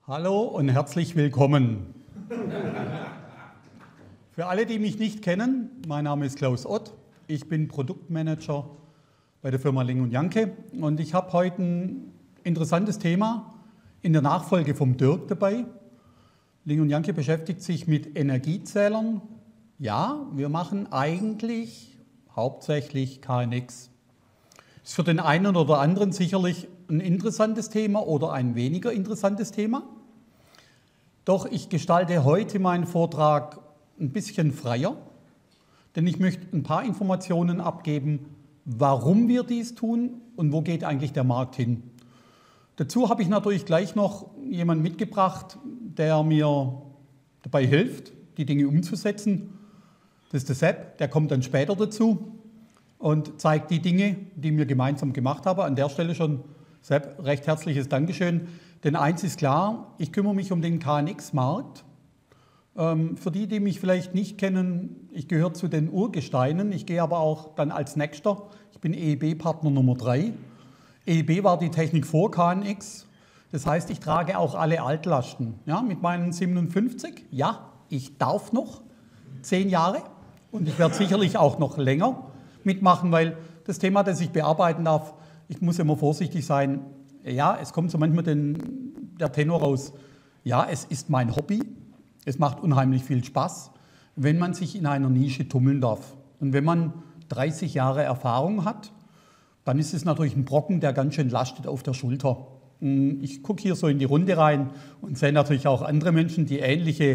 Hallo und herzlich willkommen. Für alle, die mich nicht kennen, mein Name ist Klaus Ott. Ich bin Produktmanager bei der Firma Ling & Janke und ich habe heute ein interessantes Thema in der Nachfolge vom Dirk dabei. Ling & Janke beschäftigt sich mit Energiezählern. Ja, wir machen eigentlich hauptsächlich KNX. Ist für den einen oder anderen sicherlich ein interessantes Thema oder ein weniger interessantes Thema. Doch ich gestalte heute meinen Vortrag ein bisschen freier, denn ich möchte ein paar Informationen abgeben, warum wir dies tun und wo geht eigentlich der Markt hin. Dazu habe ich natürlich gleich noch jemanden mitgebracht, der mir dabei hilft, die Dinge umzusetzen. Das ist der Sepp, der kommt dann später dazu und zeigt die Dinge, die wir gemeinsam gemacht haben. An der Stelle schon, Sepp, recht herzliches Dankeschön. Denn eins ist klar, ich kümmere mich um den KNX-Markt. Für die, die mich vielleicht nicht kennen, ich gehöre zu den Urgesteinen. Ich gehe aber auch dann als Nächster. Ich bin EEB-Partner Nummer 3. EEB war die Technik vor KNX. Das heißt, ich trage auch alle Altlasten. Ja, mit meinen 57, ja, ich darf noch 10 Jahre und ich werde sicherlich auch noch länger mitmachen, weil das Thema, das ich bearbeiten darf, ich muss immer vorsichtig sein. Ja, es kommt so manchmal der Tenor raus. Ja, es ist mein Hobby. Es macht unheimlich viel Spaß, wenn man sich in einer Nische tummeln darf. Und wenn man 30 Jahre Erfahrung hat, dann ist es natürlich ein Brocken, der ganz schön lastet auf der Schulter. Ich gucke hier so in die Runde rein und sehe natürlich auch andere Menschen, die ähnliche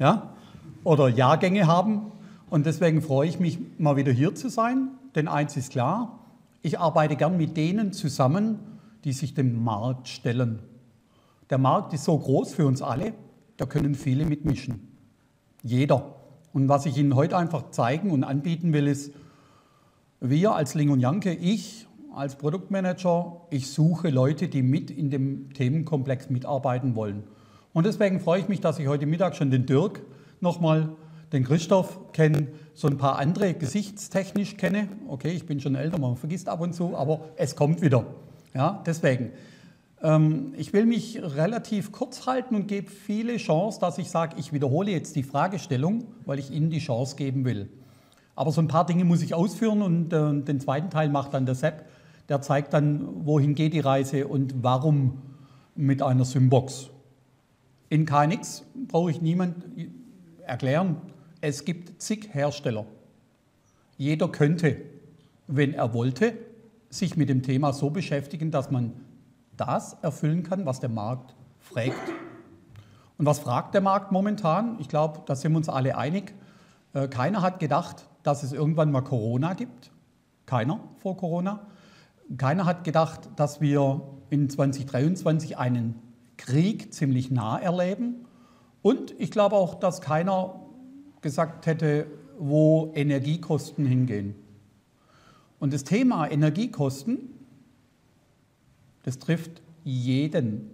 oder Jahrgänge haben. Und deswegen freue ich mich, mal wieder hier zu sein. Denn eins ist klar, ich arbeite gern mit denen zusammen, die sich dem Markt stellen. Der Markt ist so groß für uns alle, da können viele mitmischen. Jeder. Und was ich Ihnen heute einfach zeigen und anbieten will, ist, wir als Ling & Janke, ich als Produktmanager, ich suche Leute, die mit in dem Themenkomplex mitarbeiten wollen. Und deswegen freue ich mich, dass ich heute Mittag schon den Dirk nochmal, den Christoph kenne, so ein paar andere gesichtstechnisch kenne. Okay, ich bin schon älter, man vergisst ab und zu, aber es kommt wieder. Ja, deswegen. Ich will mich relativ kurz halten und gebe viele Chancen, dass ich sage, ich wiederhole jetzt die Fragestellung, weil ich Ihnen die Chance geben will. Aber so ein paar Dinge muss ich ausführen und den zweiten Teil macht dann der Sepp. Der zeigt dann, wohin geht die Reise und warum mit einer Symbox. In KNX brauche ich niemand erklären, es gibt zig Hersteller. Jeder könnte, wenn er wollte, sich mit dem Thema so beschäftigen, dass man das erfüllen kann, was der Markt fragt. Und was fragt der Markt momentan? Ich glaube, da sind wir uns alle einig. Keiner hat gedacht, dass es irgendwann mal Corona gibt. Keiner vor Corona. Keiner hat gedacht, dass wir in 2023 einen Krieg ziemlich nah erleben. Und ich glaube auch, dass keiner gesagt hätte, wo Energiekosten hingehen. Und das Thema Energiekosten, das trifft jeden.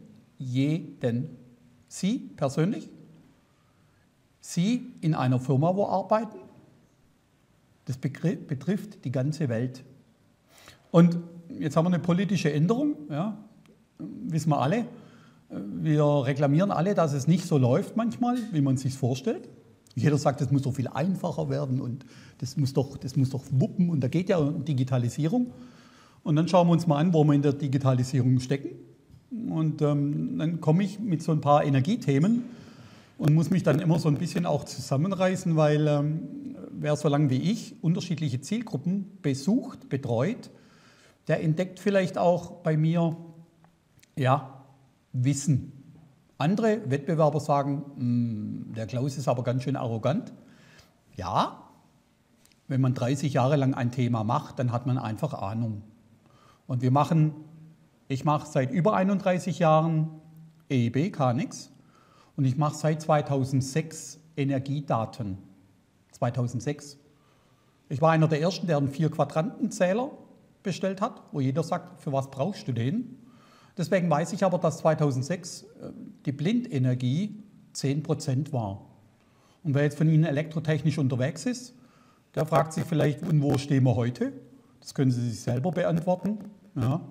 Sie persönlich, Sie in einer Firma, wo arbeiten, das betrifft die ganze Welt. Und jetzt haben wir eine politische Änderung, ja, wissen wir alle. Wir reklamieren alle, dass es nicht so läuft manchmal, wie man es sich vorstellt. Jeder sagt, es muss doch viel einfacher werden und das muss doch wuppen und da geht ja um Digitalisierung. Und dann schauen wir uns mal an, wo wir in der Digitalisierung stecken. Und dann komme ich mit so ein paar Energiethemen und muss mich dann immer so ein bisschen auch zusammenreißen, weil wer so lange wie ich unterschiedliche Zielgruppen besucht, betreut, der entdeckt vielleicht auch bei mir Wissen. Andere Wettbewerber sagen, der Klaus ist aber ganz schön arrogant. Ja, wenn man 30 Jahre lang ein Thema macht, dann hat man einfach Ahnung. Und ich mache seit über 31 Jahren EEB, KNX, und ich mache seit 2006 Energiedaten. 2006. Ich war einer der Ersten, der einen 4-Quadranten-Zähler bestellt hat, wo jeder sagt, für was brauchst du den? Deswegen weiß ich aber, dass 2006 die Blindenergie 10% war. Und wer jetzt von Ihnen elektrotechnisch unterwegs ist, der fragt sich vielleicht, und wo stehen wir heute? Das können Sie sich selber beantworten. Ja.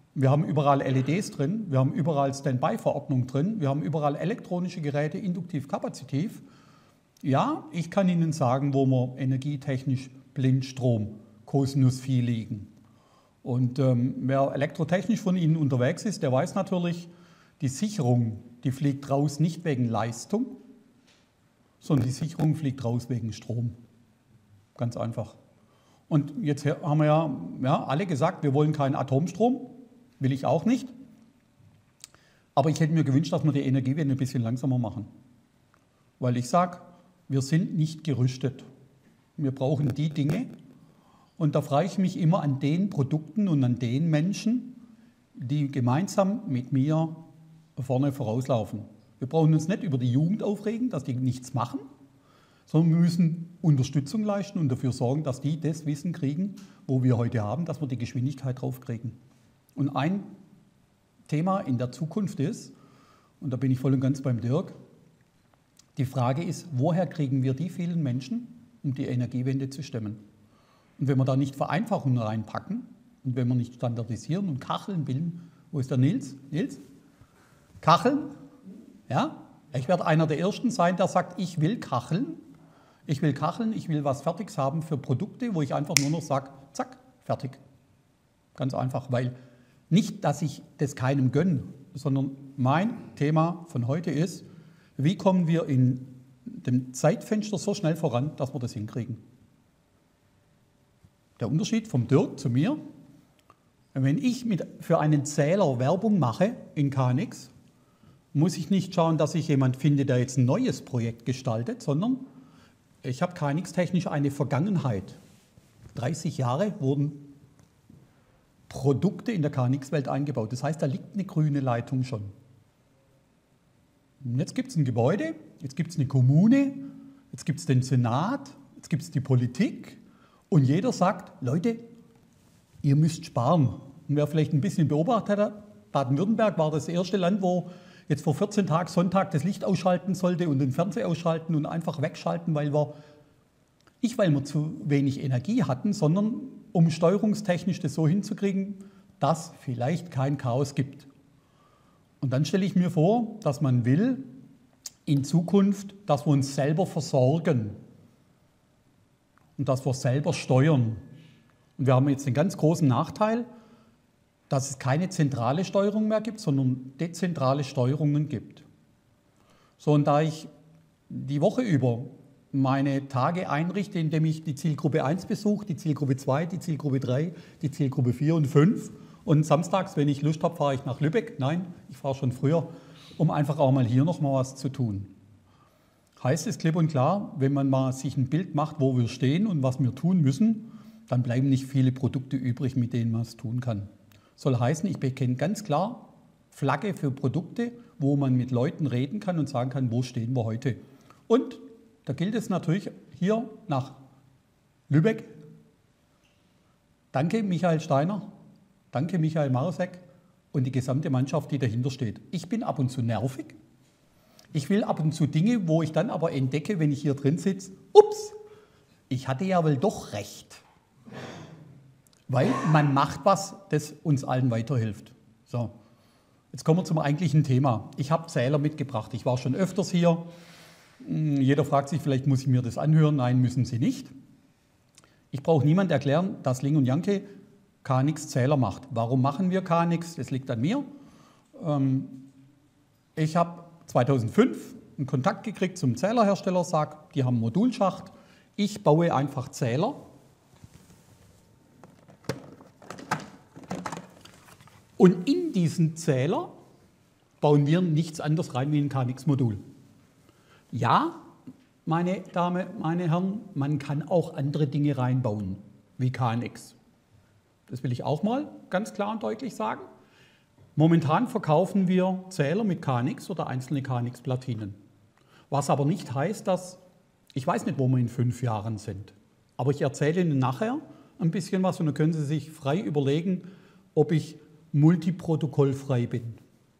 Wir haben überall LEDs drin, wir haben überall Standby-Verordnung drin, wir haben überall elektronische Geräte, induktiv, kapazitiv. Ja, ich kann Ihnen sagen, wo wir energietechnisch Blindstrom, Cosinus Phi liegen. Und wer elektrotechnisch von Ihnen unterwegs ist, der weiß natürlich, die Sicherung, die fliegt raus nicht wegen Leistung, sondern die Sicherung fliegt raus wegen Strom. Ganz einfach. Und jetzt haben wir ja alle gesagt, wir wollen keinen Atomstrom, will ich auch nicht. Aber ich hätte mir gewünscht, dass wir die Energiewende ein bisschen langsamer machen. Weil ich sage, wir sind nicht gerüstet. Wir brauchen die Dinge. Und da frage ich mich immer an den Produkten und an den Menschen, die gemeinsam mit mir vorne vorauslaufen. Wir brauchen uns nicht über die Jugend aufregen, dass die nichts machen, sondern wir müssen Unterstützung leisten und dafür sorgen, dass die das Wissen kriegen, wo wir heute haben, dass wir die Geschwindigkeit drauf kriegen. Und ein Thema in der Zukunft ist, und da bin ich voll und ganz beim Dirk, die Frage ist, woher kriegen wir die vielen Menschen, um die Energiewende zu stemmen? Und wenn wir da nicht Vereinfachungen reinpacken und wenn wir nicht standardisieren und Kacheln bilden, wo ist der Nils? Nils? Kacheln? Ja? Ich werde einer der Ersten sein, der sagt, ich will kacheln. Ich will kacheln, ich will was Fertiges haben für Produkte, wo ich einfach nur noch sage, zack, fertig. Ganz einfach, weil nicht, dass ich das keinem gönne, sondern mein Thema von heute ist, wie kommen wir in dem Zeitfenster so schnell voran, dass wir das hinkriegen. Der Unterschied vom Dirk zu mir, wenn ich für einen Zähler Werbung mache in KNX, muss ich nicht schauen, dass ich jemanden finde, der jetzt ein neues Projekt gestaltet, sondern ich habe KNX-technisch eine Vergangenheit. 30 Jahre wurden Produkte in der KNX-Welt eingebaut. Das heißt, da liegt eine grüne Leitung schon. Und jetzt gibt es ein Gebäude, jetzt gibt es eine Kommune, jetzt gibt es den Senat, jetzt gibt es die Politik und jeder sagt, Leute, ihr müsst sparen. Und wer vielleicht ein bisschen beobachtet hat, Baden-Württemberg war das erste Land, wo jetzt vor 14 Tagen Sonntag das Licht ausschalten sollte und den Fernseher ausschalten und einfach wegschalten, weil wir zu wenig Energie hatten, sondern um steuerungstechnisch das so hinzukriegen, dass vielleicht kein Chaos gibt. Und dann stelle ich mir vor, dass man will, in Zukunft, dass wir uns selber versorgen und dass wir selber steuern. Und wir haben jetzt den ganz großen Nachteil, dass es keine zentrale Steuerung mehr gibt, sondern dezentrale Steuerungen gibt. So, und da ich die Woche über meine Tage einrichte, indem ich die Zielgruppe 1 besuche, die Zielgruppe 2, die Zielgruppe 3, die Zielgruppe 4 und 5 und samstags, wenn ich Lust habe, fahre ich nach Lübeck. Nein, ich fahre schon früher, um einfach auch mal hier noch mal was zu tun. Heißt es klipp und klar, wenn man mal sich ein Bild macht, wo wir stehen und was wir tun müssen, dann bleiben nicht viele Produkte übrig, mit denen man es tun kann. Soll heißen, ich bekenne ganz klar Flagge für Produkte, wo man mit Leuten reden kann und sagen kann, wo stehen wir heute. Und da gilt es natürlich hier nach Lübeck. Danke Michael Steiner, danke Michael Marosek und die gesamte Mannschaft, die dahinter steht. Ich bin ab und zu nervig. Ich will ab und zu Dinge, wo ich dann aber entdecke, wenn ich hier drin sitze, ups, ich hatte ja wohl doch recht. Weil man macht was, das uns allen weiterhilft. So, jetzt kommen wir zum eigentlichen Thema. Ich habe Zähler mitgebracht. Ich war schon öfters hier. Jeder fragt sich, vielleicht muss ich mir das anhören. Nein, müssen Sie nicht. Ich brauche niemand erklären, dass Ling und Janke KNX Zähler macht. Warum machen wir KNX? Das liegt an mir. Ich habe 2005 einen Kontakt gekriegt zum Zählerhersteller, sagt, die haben Modulschacht. Ich baue einfach Zähler. Und in diesen Zähler bauen wir nichts anderes rein wie ein KNX-Modul. Ja, meine Damen, meine Herren, man kann auch andere Dinge reinbauen, wie KNX. Das will ich auch mal ganz klar und deutlich sagen. Momentan verkaufen wir Zähler mit KNX oder einzelne KNX-Platinen. Was aber nicht heißt, dass, ich weiß nicht, wo wir in 5 Jahren sind, aber ich erzähle Ihnen nachher ein bisschen was und dann können Sie sich frei überlegen, ob ich multiprotokollfrei bin.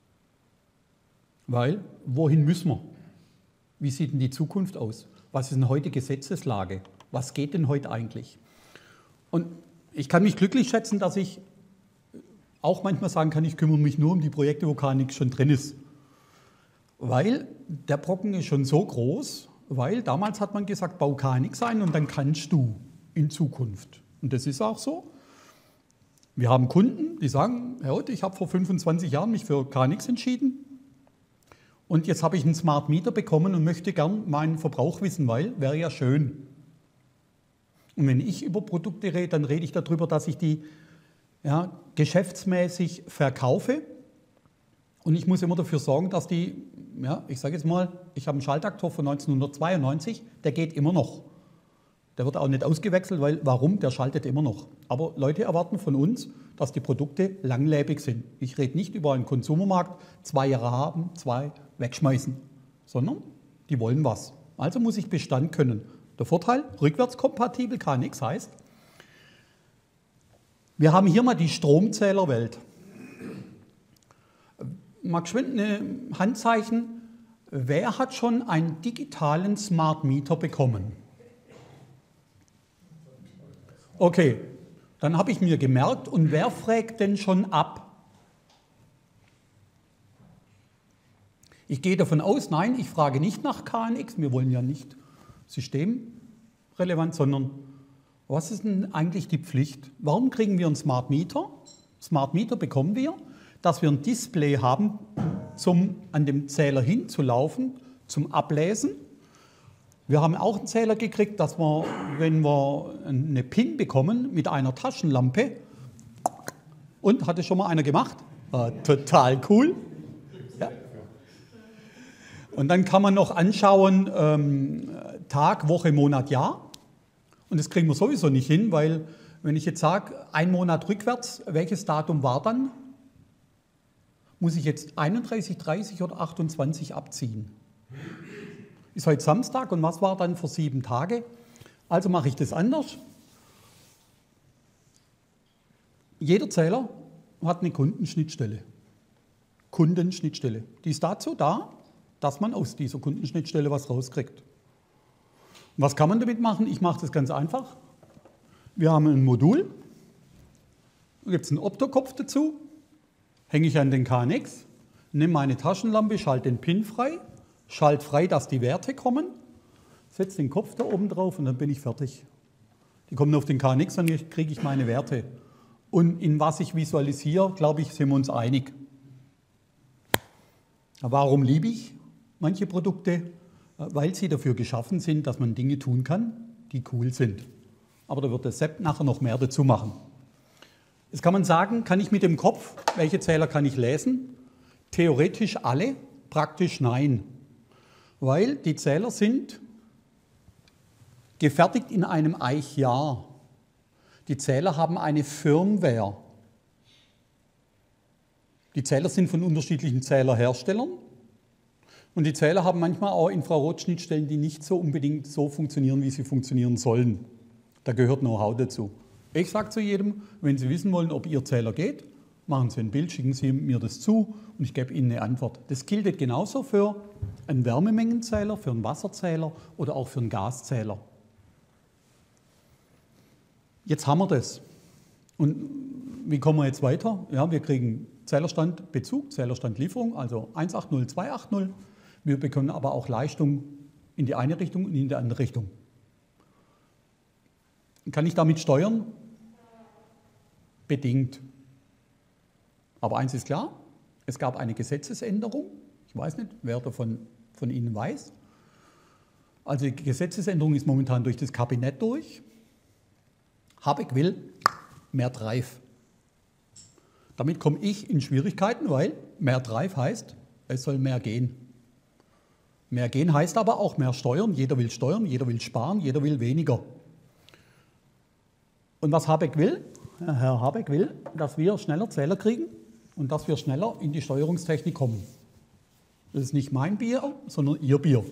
Weil, wohin müssen wir? Wie sieht denn die Zukunft aus? Was ist denn heute Gesetzeslage? Was geht denn heute eigentlich? Und ich kann mich glücklich schätzen, dass ich auch manchmal sagen kann, ich kümmere mich nur um die Projekte, wo KNX schon drin ist. Weil der Brocken ist schon so groß, weil damals hat man gesagt, bau KNX ein und dann kannst du in Zukunft. Und das ist auch so. Wir haben Kunden, die sagen, Herr Ott, ich habe vor 25 Jahren mich für KNX entschieden und jetzt habe ich einen Smart Meter bekommen und möchte gern meinen Verbrauch wissen, weil wäre ja schön. Und wenn ich über Produkte rede, dann rede ich darüber, dass ich die geschäftsmäßig verkaufe. Und ich muss immer dafür sorgen, dass die, ich sage jetzt mal, ich habe einen Schaltaktor von 1992, der geht immer noch. Der wird auch nicht ausgewechselt, weil warum? Der schaltet immer noch. Aber Leute erwarten von uns, dass die Produkte langlebig sind. Ich rede nicht über einen Konsumermarkt, 2 Jahre haben, 2 wegschmeißen, sondern die wollen was. Also muss ich Bestand können. Der Vorteil, rückwärtskompatibel KNX heißt, wir haben hier mal die Stromzählerwelt. Mal geschwind ein Handzeichen. Wer hat schon einen digitalen Smart Meter bekommen? Okay, dann habe ich mir gemerkt, und wer fragt denn schon ab? Ich gehe davon aus, nein, ich frage nicht nach KNX, wir wollen ja nicht systemrelevant, sondern was ist denn eigentlich die Pflicht? Warum kriegen wir einen Smart Meter? Smart Meter bekommen wir, dass wir ein Display haben, an dem Zähler hinzulaufen, zum Ablesen. Wir haben auch einen Zähler gekriegt, dass wir, wenn wir eine PIN bekommen mit einer Taschenlampe, und hat es schon mal einer gemacht? Total cool. Ja. Und dann kann man noch anschauen, Tag, Woche, Monat, Jahr. Und das kriegen wir sowieso nicht hin, weil wenn ich jetzt sage, 1 Monat rückwärts, welches Datum war dann? Muss ich jetzt 31, 30 oder 28 abziehen? Ist heute Samstag und was war dann vor 7 Tage? Also mache ich das anders. Jeder Zähler hat eine Kundenschnittstelle. Kundenschnittstelle. Die ist dazu da, dass man aus dieser Kundenschnittstelle was rauskriegt. Und was kann man damit machen? Ich mache das ganz einfach. Wir haben ein Modul, da gibt es einen Optokopf dazu, hänge ich an den KNX, nehme meine Taschenlampe, schalte den Pin frei, schalte frei, dass die Werte kommen, setze den Kopf da oben drauf und dann bin ich fertig. Die kommen auf den KNX und dann kriege ich meine Werte. Und in was ich visualisiere, glaube ich, sind wir uns einig. Warum liebe ich manche Produkte? Weil sie dafür geschaffen sind, dass man Dinge tun kann, die cool sind. Aber da wird der Sepp nachher noch mehr dazu machen. Jetzt kann man sagen, kann ich mit dem Kopf, welche Zähler kann ich lesen? Theoretisch alle, praktisch nein. Weil die Zähler sind gefertigt in einem Eichjahr. Die Zähler haben eine Firmware. Die Zähler sind von unterschiedlichen Zählerherstellern. Und die Zähler haben manchmal auch Infrarotschnittstellen, die nicht so unbedingt so funktionieren, wie sie funktionieren sollen. Da gehört Know-how dazu. Ich sage zu jedem, wenn Sie wissen wollen, ob Ihr Zähler geht, machen Sie ein Bild, schicken Sie mir das zu und ich gebe Ihnen eine Antwort. Das gilt genauso für einen Wärmemengenzähler, für einen Wasserzähler oder auch für einen Gaszähler. Jetzt haben wir das. Und wie kommen wir jetzt weiter? Ja, wir kriegen Zählerstand Bezug, Zählerstand Lieferung, also 180, 280. Wir bekommen aber auch Leistung in die eine Richtung und in die andere Richtung. Kann ich damit steuern? Bedingt. Aber eins ist klar, es gab eine Gesetzesänderung. Ich weiß nicht, wer davon von Ihnen weiß. Also die Gesetzesänderung ist momentan durch das Kabinett durch. Habeck will mehr Drive. Damit komme ich in Schwierigkeiten, weil mehr Drive heißt, es soll mehr gehen. Mehr gehen heißt aber auch mehr steuern. Jeder will sparen, jeder will weniger. Und was Habeck will? Herr Habeck will, dass wir schneller Zähler kriegen und dass wir schneller in die Steuerungstechnik kommen. Das ist nicht mein Bier, sondern Ihr Bier.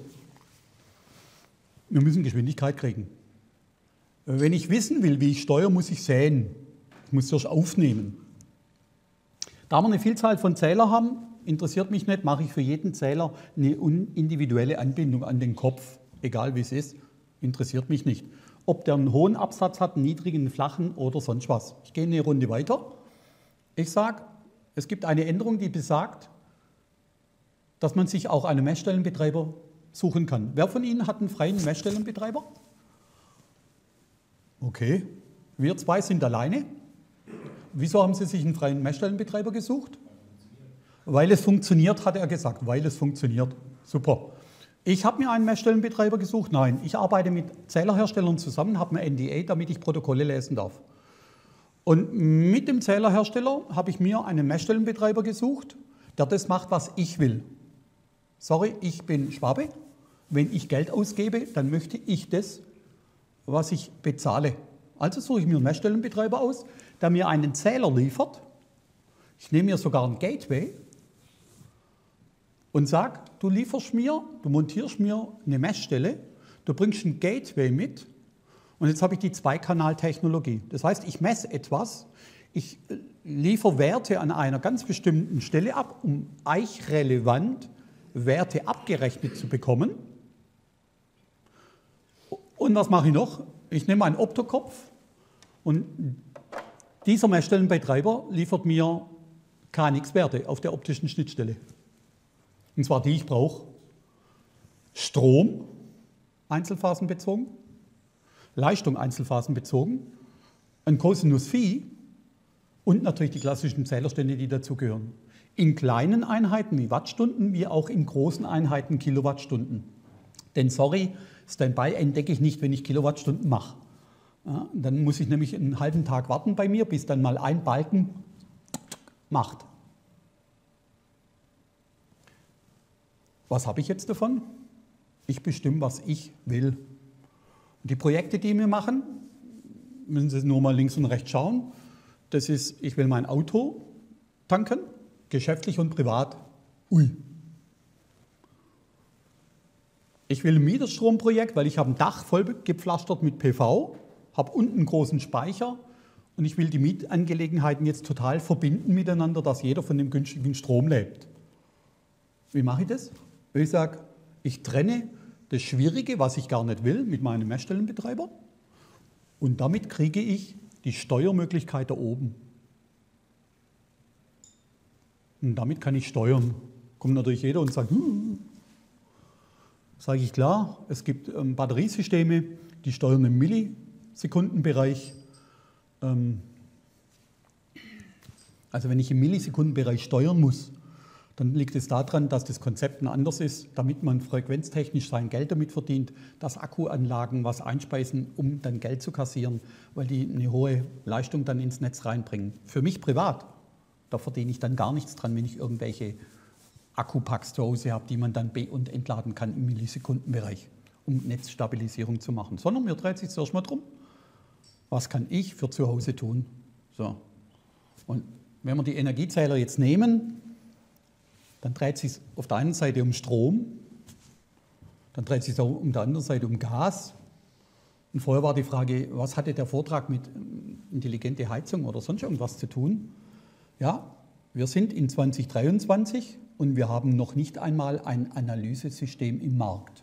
Wir müssen Geschwindigkeit kriegen. Wenn ich wissen will, wie ich steuere, muss ich säen. Ich muss zuerst aufnehmen. Da wir eine Vielzahl von Zählern haben, interessiert mich nicht, mache ich für jeden Zähler eine individuelle Anbindung an den Kopf. Egal wie es ist, interessiert mich nicht. Ob der einen hohen Absatz hat, einen niedrigen, einen flachen oder sonst was. Ich gehe eine Runde weiter. Ich sage, es gibt eine Änderung, die besagt, dass man sich auch einen Messstellenbetreiber suchen kann. Wer von Ihnen hat einen freien Messstellenbetreiber? Okay, wir zwei sind alleine. Wieso haben Sie sich einen freien Messstellenbetreiber gesucht? Weil es funktioniert, hat er gesagt. Weil es funktioniert. Super. Ich habe mir einen Messstellenbetreiber gesucht. Nein, ich arbeite mit Zählerherstellern zusammen, habe ein NDA, damit ich Protokolle lesen darf. Und mit dem Zählerhersteller habe ich mir einen Messstellenbetreiber gesucht, der das macht, was ich will. Sorry, ich bin Schwabe. Wenn ich Geld ausgebe, dann möchte ich das, was ich bezahle. Also suche ich mir einen Messstellenbetreiber aus, der mir einen Zähler liefert. Ich nehme mir sogar ein Gateway und sage, du lieferst mir, du montierst mir eine Messstelle, du bringst ein Gateway mit und jetzt habe ich die Zweikanaltechnologie. Das heißt, ich messe etwas, ich liefere Werte an einer ganz bestimmten Stelle ab, um eichrelevant Werte abgerechnet zu bekommen. Und was mache ich noch? Ich nehme einen Optokopf und dieser Messstellenbetreiber liefert mir KNX-Werte auf der optischen Schnittstelle. Und zwar die ich brauche. Strom, einzelphasenbezogen, Leistung einzelphasenbezogen, ein Cosinus Phi und natürlich die klassischen Zählerstände, die dazugehören. In kleinen Einheiten wie Wattstunden, wie auch in großen Einheiten Kilowattstunden. Denn sorry, Standby entdecke ich nicht, wenn ich Kilowattstunden mache. Ja, dann muss ich nämlich einen halben Tag warten bei mir, bis dann mal ein Balken macht. Was habe ich jetzt davon? Ich bestimme, was ich will. Und die Projekte, die wir machen, müssen Sie nur mal links und rechts schauen. Das ist, ich will mein Auto tanken, geschäftlich und privat. Ui. Ich will ein Mieterstromprojekt, weil ich habe ein Dach voll gepflastert mit PV, habe unten einen großen Speicher und ich will die Mietangelegenheiten jetzt total verbinden miteinander, dass jeder von dem günstigen Strom lebt. Wie mache ich das? Ich sage, ich trenne das Schwierige, was ich gar nicht will, mit meinem Messstellenbetreiber und damit kriege ich die Steuermöglichkeit da oben. Und damit kann ich steuern. Kommt natürlich jeder und sagt, sage ich klar, es gibt Batteriesysteme, die steuern im Millisekundenbereich. Also wenn ich im Millisekundenbereich steuern muss, dann liegt es daran, dass das Konzept ein anderes ist, damit man frequenztechnisch sein Geld damit verdient, dass Akkuanlagen was einspeisen, um dann Geld zu kassieren, weil die eine hohe Leistung dann ins Netz reinbringen. Für mich privat, da verdiene ich dann gar nichts dran, wenn ich irgendwelche Akkupacks zu Hause habe, die man dann be- und entladen kann im Millisekundenbereich, um Netzstabilisierung zu machen. Sondern mir dreht sich zuerst mal drum, was kann ich für zu Hause tun? So. Und wenn wir die Energiezähler jetzt nehmen, dann dreht es sich auf der einen Seite um Strom, dann dreht es sich auch auf der anderen Seite um Gas. Und vorher war die Frage, was hatte der Vortrag mit intelligente Heizung oder sonst irgendwas zu tun? Ja, wir sind in 2023 und wir haben noch nicht einmal ein Analysesystem im Markt.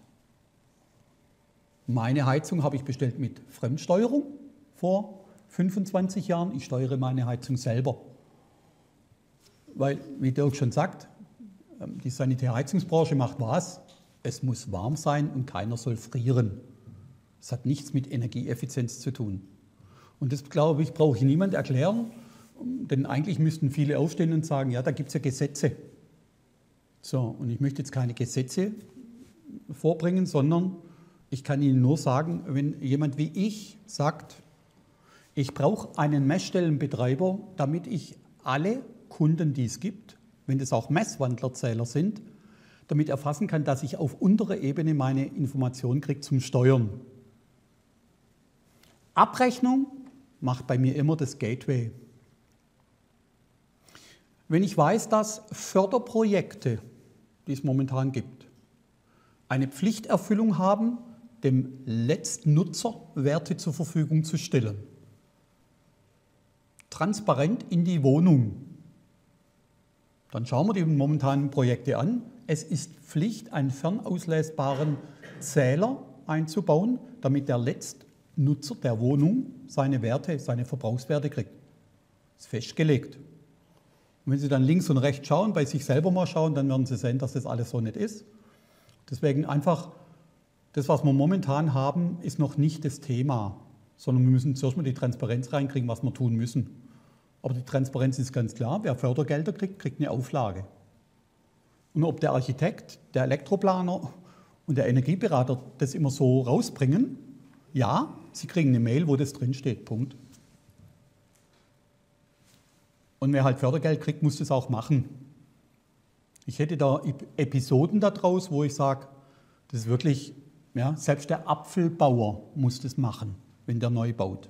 Meine Heizung habe ich bestellt mit Fremdsteuerung vor 25 Jahren. Ich steuere meine Heizung selber. Weil, wie Dirk schon sagt, die Sanitärheizungsbranche macht was? Es muss warm sein und keiner soll frieren. Das hat nichts mit Energieeffizienz zu tun. Und das, glaube ich, brauche ich niemand erklären, denn eigentlich müssten viele aufstehen und sagen, ja, da gibt es ja Gesetze. So, und ich möchte jetzt keine Gesetze vorbringen, sondern ich kann Ihnen nur sagen, wenn jemand wie ich sagt, ich brauche einen Messstellenbetreiber, damit ich alle Kunden, die es gibt, wenn das auch Messwandlerzähler sind, damit erfassen kann, dass ich auf unterer Ebene meine Informationen kriege zum Steuern. Abrechnung macht bei mir immer das Gateway. Wenn ich weiß, dass Förderprojekte, die es momentan gibt, eine Pflichterfüllung haben, dem Letztnutzer Werte zur Verfügung zu stellen, transparent in die Wohnung, dann schauen wir die momentanen Projekte an. Es ist Pflicht, einen fernauslesbaren Zähler einzubauen, damit der Letztnutzer der Wohnung seine Werte, seine Verbrauchswerte kriegt. Das ist festgelegt. Und wenn Sie dann links und rechts schauen, bei sich selber mal schauen, dann werden Sie sehen, dass das alles so nicht ist. Deswegen einfach, das, was wir momentan haben, ist noch nicht das Thema, sondern wir müssen zuerst mal die Transparenz reinkriegen, was wir tun müssen. Aber die Transparenz ist ganz klar, wer Fördergelder kriegt, kriegt eine Auflage. Und ob der Architekt, der Elektroplaner und der Energieberater das immer so rausbringen, ja, sie kriegen eine Mail, wo das drinsteht, Punkt. Und wer halt Fördergeld kriegt, muss das auch machen. Ich hätte da Episoden daraus, wo ich sage, das ist wirklich, ja, selbst der Apfelbauer muss das machen, wenn der neu baut.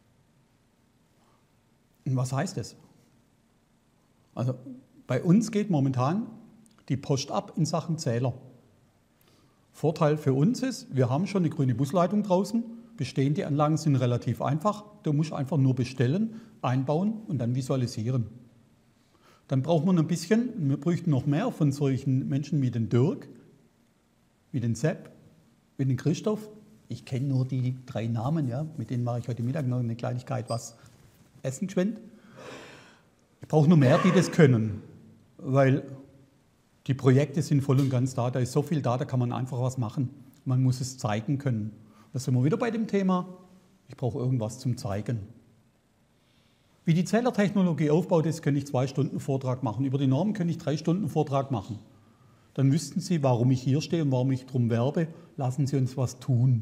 Und was heißt das? Also bei uns geht momentan die Post ab in Sachen Zähler. Vorteil für uns ist, wir haben schon eine grüne Busleitung draußen. Bestehende Anlagen sind relativ einfach. Du musst einfach nur bestellen, einbauen und dann visualisieren. Dann braucht man ein bisschen, wir bräuchten noch mehr von solchen Menschen wie den Dirk, wie den Sepp, wie den Christoph. Ich kenne nur die 3 Namen, ja, mit denen mache ich heute Mittag noch eine Kleinigkeit was essen geschwind. Ich brauche nur mehr, die das können, weil die Projekte sind voll und ganz da. Da ist so viel da, da kann man einfach was machen. Man muss es zeigen können. Da sind wir wieder bei dem Thema, ich brauche irgendwas zum Zeigen. Wie die Zählertechnologie aufbaut ist, kann ich 2 Stunden Vortrag machen. Über die Normen kann ich 3 Stunden Vortrag machen. Dann wüssten Sie, warum ich hier stehe und warum ich darum werbe. Lassen Sie uns was tun.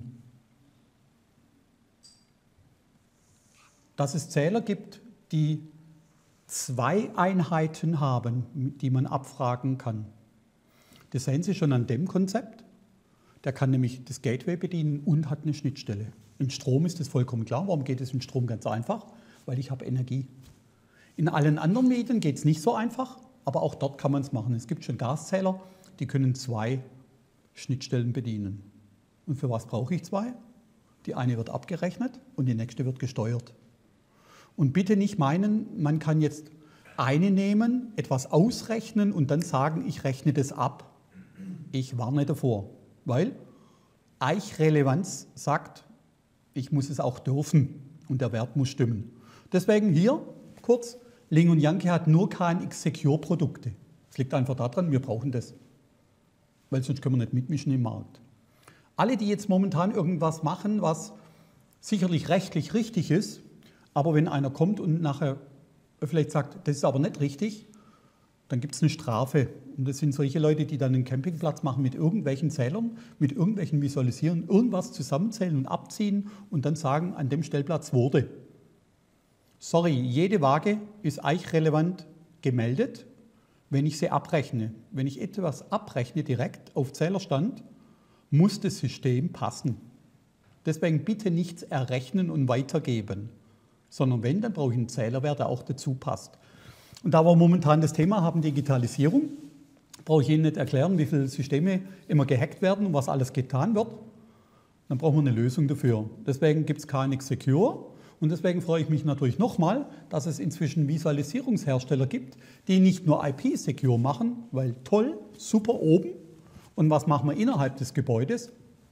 Dass es Zähler gibt, die 2 Einheiten haben, die man abfragen kann. Das sehen Sie schon an dem Konzept. Der kann nämlich das Gateway bedienen und hat eine Schnittstelle. In Strom ist das vollkommen klar. Warum geht es in Strom? Ganz einfach, weil ich habe Energie. In allen anderen Medien geht es nicht so einfach, aber auch dort kann man es machen. Es gibt schon Gaszähler, die können 2 Schnittstellen bedienen. Und für was brauche ich 2? Die eine wird abgerechnet und die nächste wird gesteuert. Und bitte nicht meinen, man kann jetzt eine nehmen, etwas ausrechnen und dann sagen, ich rechne das ab. Ich warne davor, weil Eichrelevanz sagt, ich muss es auch dürfen und der Wert muss stimmen. Deswegen hier kurz, Ling & Janke hat nur KNX Secure Produkte. Es liegt einfach daran, wir brauchen das, weil sonst können wir nicht mitmischen im Markt. Alle, die jetzt momentan irgendwas machen, was sicherlich rechtlich richtig ist, aber wenn einer kommt und nachher vielleicht sagt, das ist aber nicht richtig, dann gibt es eine Strafe. Und das sind solche Leute, die dann einen Campingplatz machen mit irgendwelchen Zählern, mit irgendwelchen Visualisieren, irgendwas zusammenzählen und abziehen und dann sagen, an dem Stellplatz wurde. Sorry, jede Waage ist eichrelevant gemeldet, wenn ich sie abrechne. Wenn ich etwas abrechne direkt auf Zählerstand, muss das System passen. Deswegen bitte nichts errechnen und weitergeben, sondern wenn, dann brauche ich einen Zählerwert, der auch dazu passt. Und da wir momentan das Thema haben, Digitalisierung, brauche ich Ihnen nicht erklären, wie viele Systeme immer gehackt werden und was alles getan wird. Dann brauchen wir eine Lösung dafür. Deswegen gibt es KNX Secure und deswegen freue ich mich natürlich nochmal, dass es inzwischen Visualisierungshersteller gibt, die nicht nur IP-Secure machen, weil toll, super oben. Und was machen wir innerhalb des Gebäudes?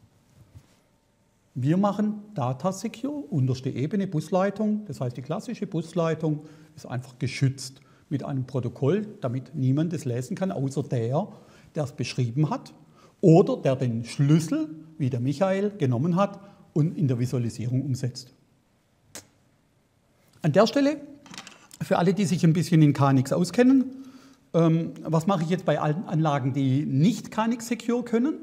Wir machen Data Secure, unterste Ebene, Busleitung. Das heißt, die klassische Busleitung ist einfach geschützt mit einem Protokoll, damit niemand es lesen kann, außer der es beschrieben hat oder der den Schlüssel, wie der Michael, genommen hat und in der Visualisierung umsetzt. An der Stelle, für alle, die sich ein bisschen in KNX auskennen, was mache ich jetzt bei allen Anlagen, die nicht KNX Secure können?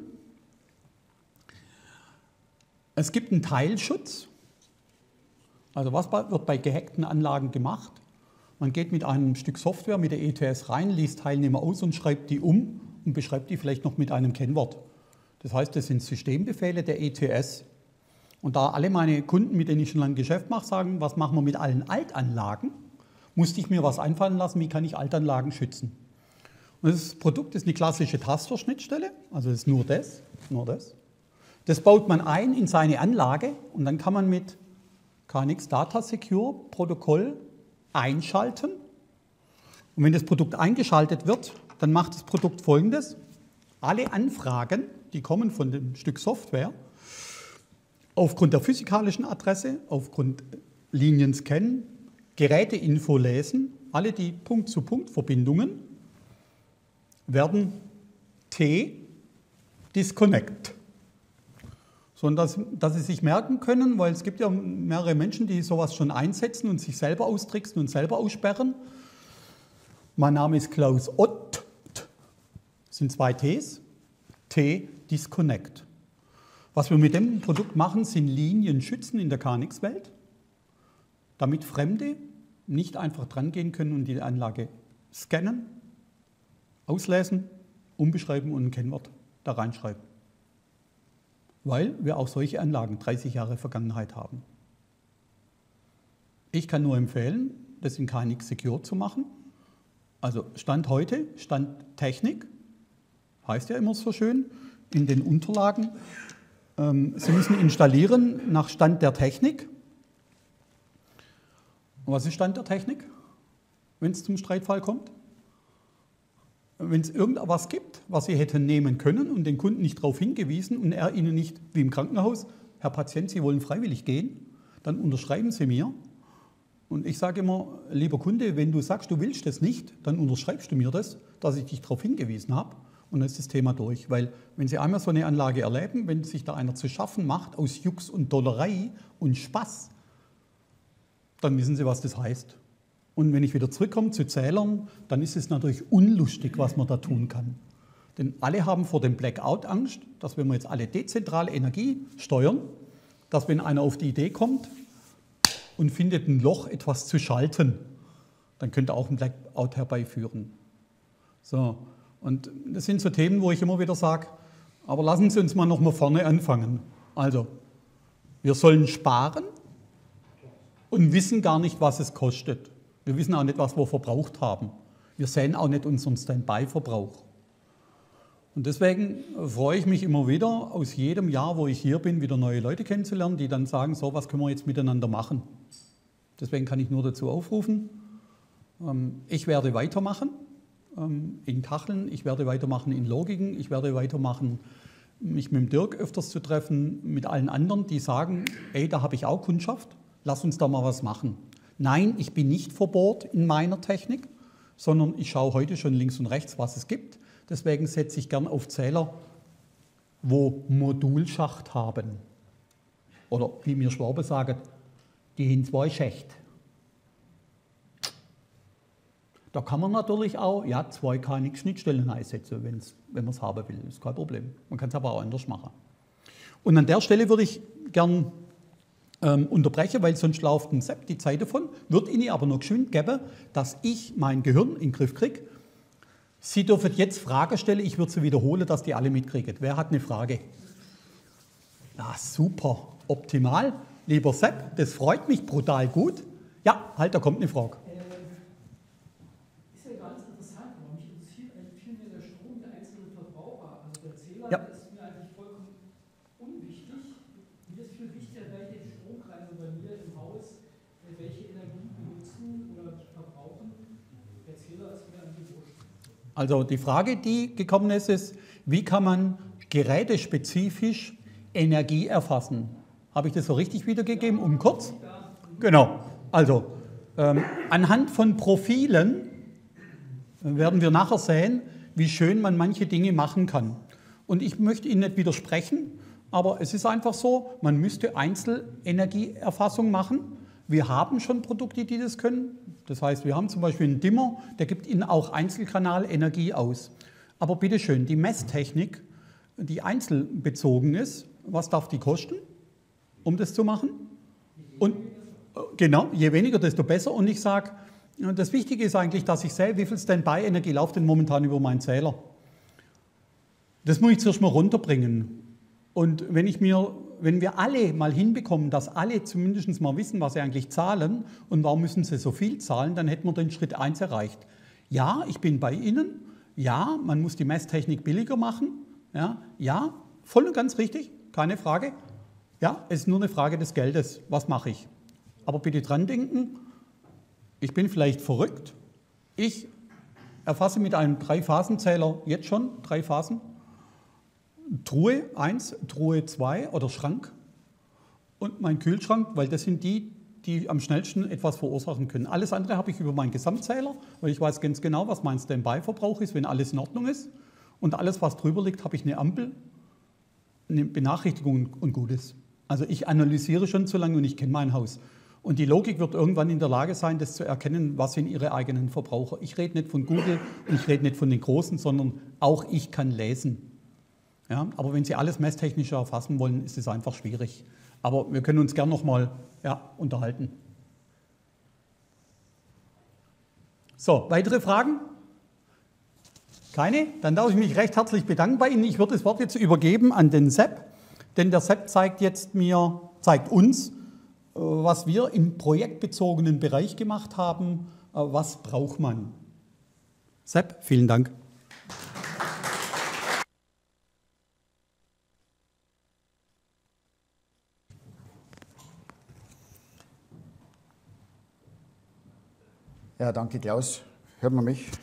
Es gibt einen Teilschutz. Also was wird bei gehackten Anlagen gemacht? Man geht mit einem Stück Software, mit der ETS rein, liest Teilnehmer aus und schreibt die um und beschreibt die vielleicht noch mit einem Kennwort. Das heißt, das sind Systembefehle der ETS. Und da alle meine Kunden, mit denen ich schon lange Geschäft mache, sagen, was machen wir mit allen Altanlagen, musste ich mir was einfallen lassen, wie kann ich Altanlagen schützen. Und das Produkt ist eine klassische Tasterschnittstelle, also das ist nur das. Das baut man ein in seine Anlage und dann kann man mit KNX Data Secure Protokoll einschalten. Und wenn das Produkt eingeschaltet wird, dann macht das Produkt Folgendes. Alle Anfragen, die kommen von dem Stück Software, aufgrund der physikalischen Adresse, aufgrund Linienscan, Geräteinfo lesen alle die Punkt-zu-Punkt-Verbindungen werden T-Disconnect. So, und dass Sie sich merken können, weil es gibt ja mehrere Menschen, die sowas schon einsetzen und sich selber austricksen und selber aussperren. Mein Name ist Klaus Ott, das sind 2 Ts, T-Disconnect. Was wir mit dem Produkt machen, sind Linien schützen in der KNX-Welt, damit Fremde nicht einfach dran gehen können und die Anlage scannen, auslesen, umbeschreiben und ein Kennwort da reinschreiben. Weil wir auch solche Anlagen 30 Jahre Vergangenheit haben. Ich kann nur empfehlen, das in KNX Secure zu machen. Also Stand heute, Stand Technik, heißt ja immer so schön, in den Unterlagen. Sie müssen installieren nach Stand der Technik. Und was ist Stand der Technik, wenn es zum Streitfall kommt? Wenn es irgendwas gibt, was Sie hätten nehmen können und den Kunden nicht darauf hingewiesen und er Ihnen nicht, wie im Krankenhaus, Herr Patient, Sie wollen freiwillig gehen, dann unterschreiben Sie mir. Und ich sage immer, lieber Kunde, wenn du sagst, du willst das nicht, dann unterschreibst du mir das, dass ich dich darauf hingewiesen habe und dann ist das Thema durch. Weil wenn Sie einmal so eine Anlage erleben, wenn sich da einer zu schaffen macht aus Jux und Dollerei und Spaß, dann wissen Sie, was das heißt. Und wenn ich wieder zurückkomme zu Zählern, dann ist es natürlich unlustig, was man da tun kann. Denn alle haben vor dem Blackout Angst, dass wenn wir jetzt alle dezentrale Energie steuern, dass wenn einer auf die Idee kommt und findet ein Loch, etwas zu schalten, dann könnte auch ein Blackout herbeiführen. So, und das sind so Themen, wo ich immer wieder sage, aber lassen Sie uns mal noch mal vorne anfangen. Also, wir sollen sparen und wissen gar nicht, was es kostet. Wir wissen auch nicht, was wir verbraucht haben. Wir sehen auch nicht unseren Standby-Verbrauch. Und deswegen freue ich mich immer wieder, aus jedem Jahr, wo ich hier bin, wieder neue Leute kennenzulernen, die dann sagen, so, was können wir jetzt miteinander machen. Deswegen kann ich nur dazu aufrufen, ich werde weitermachen in Kacheln, ich werde weitermachen in Logiken, ich werde weitermachen, mich mit dem Dirk öfters zu treffen, mit allen anderen, die sagen, ey, da habe ich auch Kundschaft, lass uns da mal was machen. Nein, ich bin nicht verbohrt in meiner Technik, sondern ich schaue heute schon links und rechts, was es gibt. Deswegen setze ich gern auf Zähler, wo Modulschacht haben. Oder wie mir Schwaben sagen, die haben 2 Schächte. Da kann man natürlich auch 2 KNX-Schnittstellen einsetzen, wenn man es haben will. Das ist kein Problem. Man kann es aber auch anders machen. Und an der Stelle würde ich gern unterbreche, weil sonst läuft ein Sepp die Zeit davon, wird Ihnen aber noch geschwind geben, dass ich mein Gehirn in den Griff kriege. Sie dürfen jetzt Fragen stellen, ich würde sie wiederholen, dass die alle mitkriegen. Wer hat eine Frage? Ja, super, optimal. Lieber Sepp, das freut mich brutal gut. Ja, halt, da kommt eine Frage. Ist ja ganz interessant, aber mich interessiert eigentlich viel mehr der Strom der einzelnen Verbraucher. Also der Zähler ist mir eigentlich vollkommen unwichtig. Mir ist viel wichtiger, welche Stromkreise bei mir im Haus, welche Energie benutzen oder verbrauchen. Der Zähler ist mir eigentlich wurscht. Also die Frage, die gekommen ist, wie kann man gerätespezifisch Energie erfassen? Habe ich das so richtig wiedergegeben, um kurz? Genau. Also anhand von Profilen werden wir nachher sehen, wie schön man manche Dinge machen kann. Und ich möchte Ihnen nicht widersprechen, aber es ist einfach so, man müsste Einzelenergieerfassung machen. Wir haben schon Produkte, die das können. Das heißt, wir haben zum Beispiel einen Dimmer, der gibt Ihnen auch Einzelkanalenergie aus. Aber bitteschön, die Messtechnik, die einzelbezogen ist, was darf die kosten, um das zu machen? Und genau, je weniger, desto besser. Und ich sage, das Wichtige ist eigentlich, dass ich sehe, wie viel Standby-Energie läuft denn momentan über meinen Zähler. Das muss ich zuerst mal runterbringen. Und wenn wir alle mal hinbekommen, dass alle zumindest mal wissen, was sie eigentlich zahlen und warum müssen sie so viel zahlen, dann hätten wir den Schritt 1 erreicht. Ja, ich bin bei Ihnen. Ja, man muss die Messtechnik billiger machen. Ja, voll und ganz richtig, keine Frage. Ja, es ist nur eine Frage des Geldes. Was mache ich? Aber bitte dran denken, ich bin vielleicht verrückt. Ich erfasse mit einem 3-Phasen-Zähler jetzt schon 3 Phasen. Truhe 1, Truhe 2 oder Schrank und mein Kühlschrank, weil das sind die die am schnellsten etwas verursachen können. Alles andere habe ich über meinen Gesamtzähler, weil ich weiß ganz genau, was mein Standby-Verbrauch ist, wenn alles in Ordnung ist. Und alles, was drüber liegt, habe ich eine Ampel, eine Benachrichtigung und Gutes. Also ich analysiere schon so lange und ich kenne mein Haus. Und die Logik wird irgendwann in der Lage sein, das zu erkennen, was sind ihre eigenen Verbraucher. Ich rede nicht von Google und ich rede nicht von den Großen, sondern auch ich kann lesen. Ja, aber wenn Sie alles messtechnisch erfassen wollen, ist es einfach schwierig. Aber wir können uns gern nochmal unterhalten. So, weitere Fragen? Keine? Dann darf ich mich recht herzlich bedanken bei Ihnen. Ich würde das Wort jetzt übergeben an den Sepp, denn der Sepp zeigt uns, was wir im projektbezogenen Bereich gemacht haben. Was braucht man? Sepp, vielen Dank. Ja, danke Klaus. Hört man mich?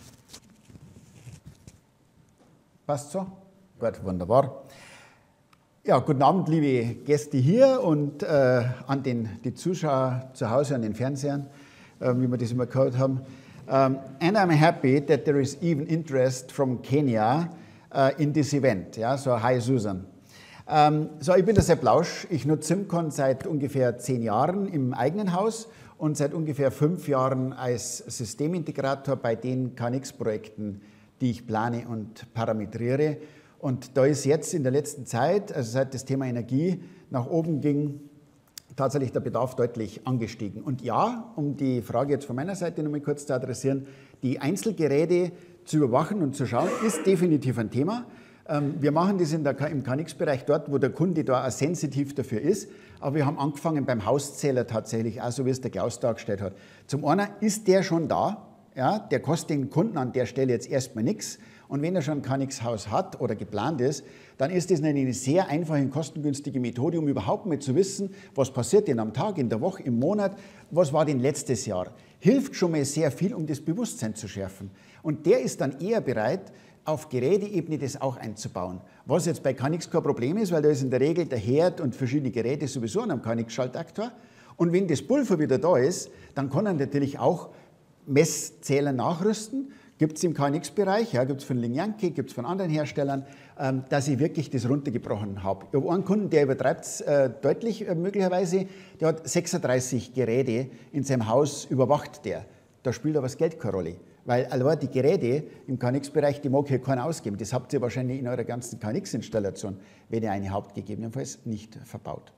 Passt so? Gut, wunderbar. Ja, guten Abend, liebe Gäste hier und an die Zuschauer zu Hause an den Fernsehern, wie wir das immer gehört haben. And I'm happy that there is even interest from Kenya in this event. Ja, so hi Susan. Ich bin der Sepp Lausch. Ich nutze SIMCON seit ungefähr 10 Jahren im eigenen Haus und seit ungefähr 5 Jahren als Systemintegrator bei den KNX-Projekten, die ich plane und parametriere. Und da ist jetzt in der letzten Zeit, also seit das Thema Energie nach oben ging, tatsächlich der Bedarf deutlich angestiegen. Und ja, um die Frage jetzt von meiner Seite noch mal kurz zu adressieren, die Einzelgeräte zu überwachen und zu schauen, ist definitiv ein Thema. Wir machen das im KNX-Bereich dort, wo der Kunde da auch sensitiv dafür ist. Aber wir haben angefangen beim Hauszähler tatsächlich, auch so wie es der Klaus dargestellt hat. Zum einen ist der schon da, ja, der kostet den Kunden an der Stelle jetzt erstmal nichts. Und wenn er schon ein KNX-Haus hat oder geplant ist, dann ist das eine sehr einfache und kostengünstige Methode, um überhaupt mal zu wissen, was passiert denn am Tag, in der Woche, im Monat, was war denn letztes Jahr. Hilft schon mal sehr viel, um das Bewusstsein zu schärfen. Und der ist dann eher bereit, auf Geräteebene das auch einzubauen. Was jetzt bei KNX kein Problem ist, weil da ist in der Regel der Herd und verschiedene Geräte sowieso an einem KNX-Schaltaktor. Und wenn das Pulver wieder da ist, dann kann er natürlich auch Messzähler nachrüsten. Gibt es im KNX-Bereich, ja, gibt es von Lin-Yankee, gibt es von anderen Herstellern, dass ich wirklich das runtergebrochen habe. Ich habe einen Kunden, der übertreibt es deutlich möglicherweise, der hat 36 Geräte in seinem Haus überwacht der. Da spielt aber das Geld keine Rolle. Weil allein die Geräte im KNX-Bereich, die mag hier keiner ausgeben. Das habt ihr wahrscheinlich in eurer ganzen KNX-Installation, wenn ihr eine habt, gegebenenfalls nicht verbaut.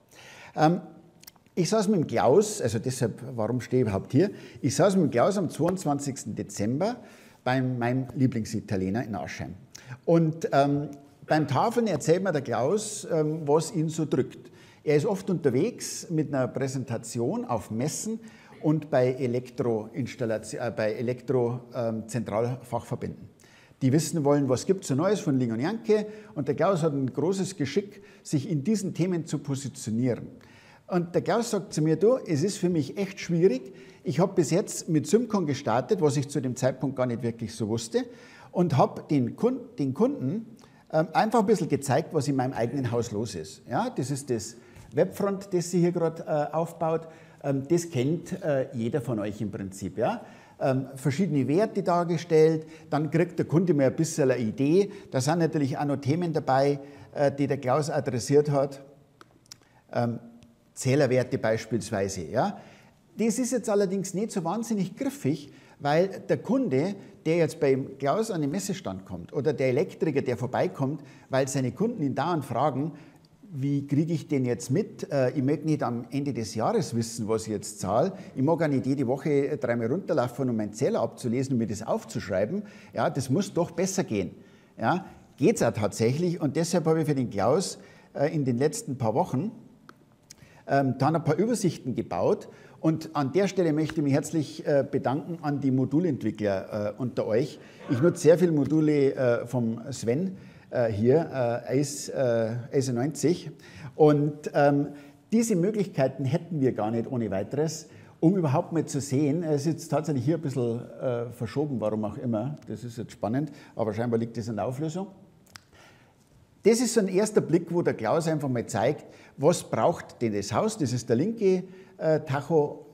Ich saß mit dem Klaus, also deshalb, warum stehe ich überhaupt hier? Ich saß mit dem Klaus am 22. Dezember bei meinem Lieblingsitaliener in Aschheim. Und beim Tafeln erzählt mir der Klaus, was ihn so drückt. Er ist oft unterwegs mit einer Präsentation auf Messen und bei Elektro-Zentralfachverbänden. Die wissen wollen, was gibt es so Neues von Lin-Yankee. Und der Klaus hat ein großes Geschick, sich in diesen Themen zu positionieren. Und der Klaus sagt zu mir, du, es ist für mich echt schwierig. Ich habe bis jetzt mit SIMCON gestartet, was ich zu dem Zeitpunkt gar nicht wirklich so wusste, und habe den Kunden einfach ein bisschen gezeigt, was in meinem eigenen Haus los ist. Ja, das ist das Webfront, das sie hier gerade aufbaut. Das kennt jeder von euch im Prinzip. Ja? Verschiedene Werte dargestellt, dann kriegt der Kunde mal ein bisschen eine Idee. Da sind natürlich auch noch Themen dabei, die der Klaus adressiert hat. Zählerwerte beispielsweise. Ja? Das ist jetzt allerdings nicht so wahnsinnig griffig, weil der Kunde, der jetzt beim Klaus an den Messestand kommt oder der Elektriker, der vorbeikommt, weil seine Kunden ihn dauernd fragen, wie kriege ich den jetzt mit? Ich möchte nicht am Ende des Jahres wissen, was ich jetzt zahle. Ich mag auch nicht jede Woche 3-mal runterlaufen, um meinen Zähler abzulesen und mir das aufzuschreiben. Ja, das muss doch besser gehen. Ja, geht es auch tatsächlich. Und deshalb habe ich für den Klaus in den letzten paar Wochen dann ein paar Übersichten gebaut. Und an der Stelle möchte ich mich herzlich bedanken an die Modulentwickler unter euch. Ich nutze sehr viele Module vom Sven hier, ACE 90. Und diese Möglichkeiten hätten wir gar nicht ohne weiteres, um überhaupt mal zu sehen. Es ist jetzt tatsächlich hier ein bisschen verschoben, warum auch immer. Das ist jetzt spannend, aber scheinbar liegt das in der Auflösung. Das ist so ein erster Blick, wo der Klaus einfach mal zeigt, was braucht denn das Haus. Das ist der linke Tacho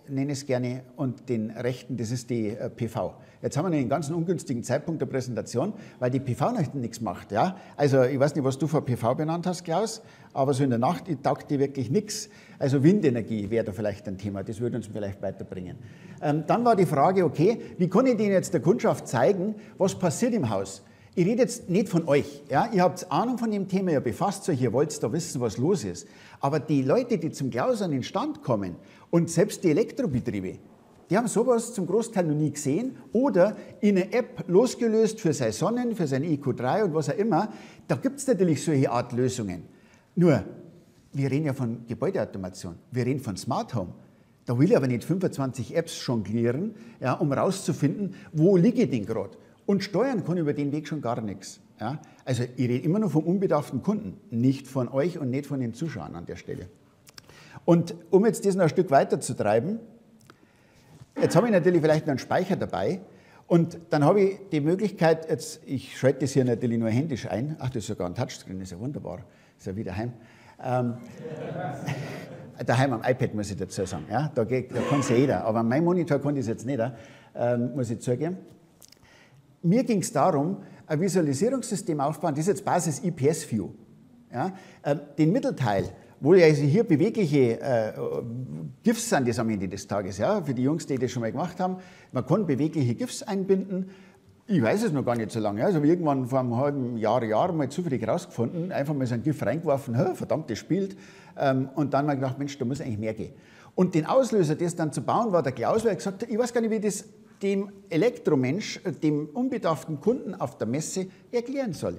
nenne ich es gerne, und den rechten, das ist die PV. Jetzt haben wir einen ganz ungünstigen Zeitpunkt der Präsentation, weil die PV noch nichts macht. Ja? Also ich weiß nicht, was du für PV benannt hast, Klaus, aber so in der Nacht taugt die wirklich nichts. Also Windenergie wäre da vielleicht ein Thema, das würde uns vielleicht weiterbringen. Dann war die Frage, okay, wie kann ich denen jetzt der Kundschaft zeigen, was passiert im Haus? Ich rede jetzt nicht von euch. Ja? Ihr habt Ahnung von dem Thema, ihr befasst euch, ihr wollt da wissen, was los ist. Aber die Leute, die zum Klaus an den Stand kommen und selbst die Elektrobetriebe, die haben sowas zum Großteil noch nie gesehen oder in einer App losgelöst für seine Sonnen, für sein IQ3 und was auch immer. Da gibt es natürlich solche Art Lösungen. Nur, wir reden ja von Gebäudeautomation, wir reden von Smart Home. Da will ich aber nicht 25 Apps jonglieren, ja, um rauszufinden, wo liege ich denn gerade. Und steuern kann über den Weg schon gar nichts. Ja? Also ich rede immer nur vom unbedarften Kunden, nicht von euch und nicht von den Zuschauern an der Stelle. Und um jetzt das noch ein Stück weiter zu treiben, jetzt habe ich natürlich vielleicht noch einen Speicher dabei und dann habe ich die Möglichkeit, jetzt, ich schalte das hier natürlich nur händisch ein, ach, das ist sogar ein Touchscreen, das ist ja wunderbar, das ist ja wie daheim. Daheim am iPad muss ich dazu sagen, ja? Da kann es ja jeder, aber an meinem Monitor kann ich es jetzt nicht, muss ich zugeben. Mir ging es darum, ein Visualisierungssystem aufbauen, das ist jetzt Basis IPS View. Ja? Den Mittelteil, wo ja also hier bewegliche GIFs sind, das am Ende des Tages, ja? Für die Jungs, die das schon mal gemacht haben, man kann bewegliche GIFs einbinden. Ich weiß es noch gar nicht so lange, also irgendwann vor einem halben Jahr mal zufällig rausgefunden, einfach mal so ein GIF reingeworfen, verdammt, das spielt, und dann mal gedacht, Mensch, da muss eigentlich mehr gehen. Und den Auslöser, das dann zu bauen, war der Klaus, weil er gesagt hat, ich weiß gar nicht, wie das dem Elektromensch, dem unbedarften Kunden auf der Messe erklären soll.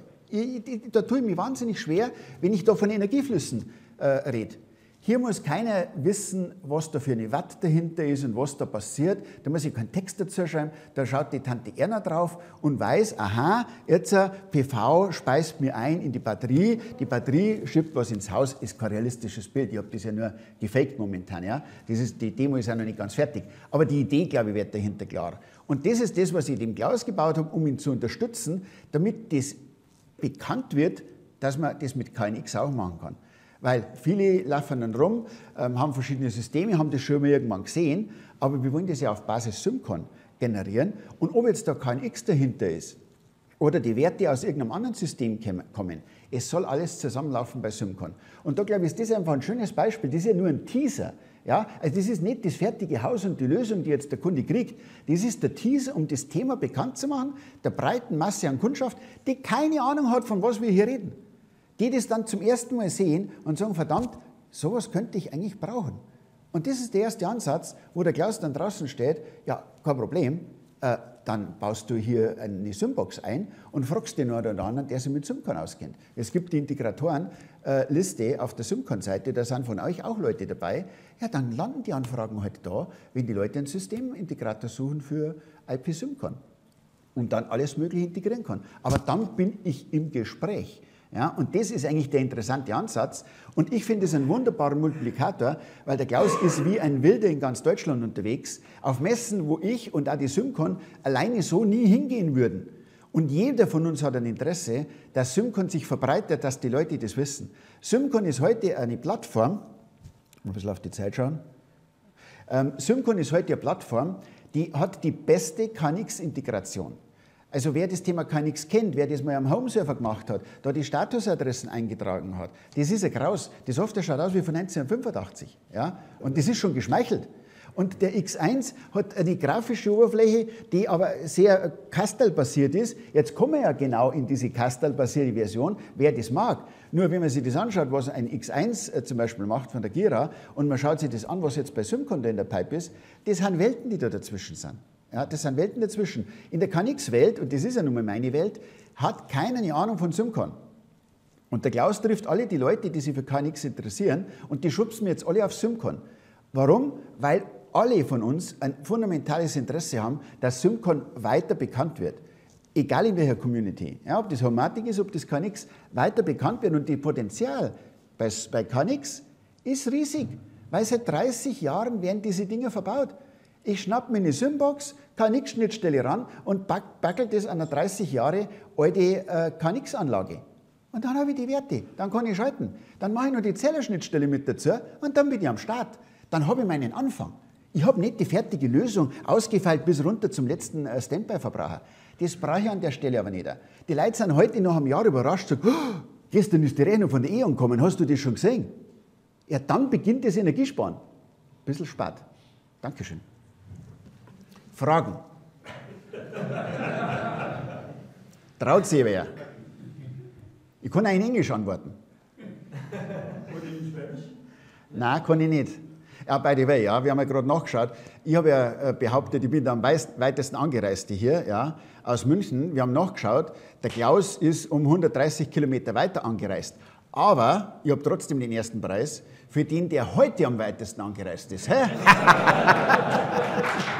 Da tue ich mich wahnsinnig schwer, wenn ich da von Energieflüssen rede. Hier muss keiner wissen, was da für eine Watt dahinter ist und was da passiert. Da muss ich keinen Text dazu schreiben. Da schaut die Tante Erna drauf und weiß, aha, jetzt PV speist mir ein in die Batterie. Die Batterie schiebt was ins Haus, ist kein realistisches Bild. Ich habe das ja nur gefaked momentan. Ja? Die Demo ist ja noch nicht ganz fertig. Aber die Idee, glaube ich, wird dahinter klar. Und das ist das, was ich dem Klaus gebaut habe, um ihn zu unterstützen, damit das bekannt wird, dass man das mit KNX auch machen kann. Weil viele laufen dann rum, haben verschiedene Systeme, haben das schon mal irgendwann gesehen, aber wir wollen das ja auf Basis SymCon generieren. Und ob jetzt da KNX dahinter ist oder die Werte aus irgendeinem anderen System kommen, es soll alles zusammenlaufen bei SymCon. Und da glaube ich, ist das einfach ein schönes Beispiel. Das ist ja nur ein Teaser. Ja? Also das ist nicht das fertige Haus und die Lösung, die jetzt der Kunde kriegt. Das ist der Teaser, um das Thema bekannt zu machen, der breiten Masse an Kundschaft, die keine Ahnung hat, von was wir hier reden. Die das dann zum ersten Mal sehen und sagen, verdammt, sowas könnte ich eigentlich brauchen. Und das ist der erste Ansatz, wo der Klaus dann draußen steht, ja, kein Problem, dann baust du hier eine Symbox ein und fragst den einen oder anderen, der sich mit SymCon auskennt. Es gibt die Integratorenliste auf der SymCon-Seite, da sind von euch auch Leute dabei. Ja, dann landen die Anfragen halt da, wenn die Leute einen Systemintegrator suchen für IP SymCon und dann alles Mögliche integrieren kann. Aber dann bin ich im Gespräch. Ja, und das ist eigentlich der interessante Ansatz. Und ich finde es einen wunderbaren Multiplikator, weil der Klaus ist wie ein Wilder in ganz Deutschland unterwegs, auf Messen, wo ich und auch die SymCon alleine so nie hingehen würden. Und jeder von uns hat ein Interesse, dass SymCon sich verbreitet, dass die Leute das wissen. SymCon ist heute eine Plattform, ein bisschen auf die Zeit schauen. SymCon ist heute eine Plattform, die hat die beste KNX-Integration. Also wer das Thema KNX kennt, wer das mal am Home-Server gemacht hat, da die Statusadressen eingetragen hat, das ist ein Graus. Die Software schaut aus wie von 1985. Ja? Und das ist schon geschmeichelt. Und der X1 hat eine grafische Oberfläche, die aber sehr Kastel-basiert ist. Jetzt kommen wir ja genau in diese Kastel-basierte Version, wer das mag. Nur wenn man sich das anschaut, was ein X1 zum Beispiel macht von der Gira, und man schaut sich das an, was jetzt bei SymCon in der Pipe ist, das sind Welten, die da dazwischen sind. Ja, das sind Welten dazwischen. In der KNX-Welt, und das ist ja nun mal meine Welt, hat keiner eine Ahnung von SymCon. Und der Klaus trifft alle die Leute, die sich für KNX interessieren, und die schubsen jetzt alle auf SymCon. Warum? Weil alle von uns ein fundamentales Interesse haben, dass SymCon weiter bekannt wird. Egal in welcher Community. Ja, ob das Homematic ist, ob das KNX, weiter bekannt wird. Und das Potenzial bei KNX ist riesig, weil seit 30 Jahren werden diese Dinge verbaut. Ich schnappe mir eine Symbox, KNX-Schnittstelle ran und backel das an einer 30 Jahre alte KNX-Anlage. Und dann habe ich die Werte, dann kann ich schalten. Dann mache ich noch die Zellerschnittstelle mit dazu und dann bin ich am Start. Dann habe ich meinen Anfang. Ich habe nicht die fertige Lösung ausgefeilt bis runter zum letzten Standby-Verbraucher. Das brauche ich an der Stelle aber nicht. Die Leute sind heute nach einem Jahr überrascht und sagen, oh, gestern ist die Rechnung von der E.ON gekommen, hast du das schon gesehen? Ja, dann beginnt das Energiesparen. Ein bisschen spät. Dankeschön. Fragen? Traut sich wer? Ich kann auch in Englisch antworten. Nein, kann ich nicht. Ja, by the way, ja, wir haben ja gerade nachgeschaut. Ich habe ja behauptet, ich bin der am weitesten Angereiste hier, ja, aus München. Wir haben nachgeschaut, der Klaus ist um 130 Kilometer weiter angereist. Aber ich habe trotzdem den ersten Preis für den, der heute am weitesten angereist ist. Hä?